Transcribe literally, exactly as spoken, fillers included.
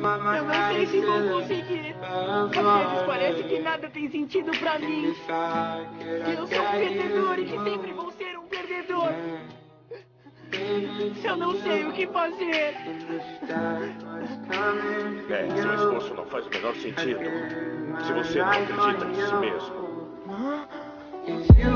Eu não sei se vou conseguir. Às vezes parece que nada tem sentido pra mim. Que eu sou um perdedor e que sempre vou ser um perdedor. Eu não sei o que fazer. É, seu esforço não faz o menor sentido. Se você não acredita em si mesmo.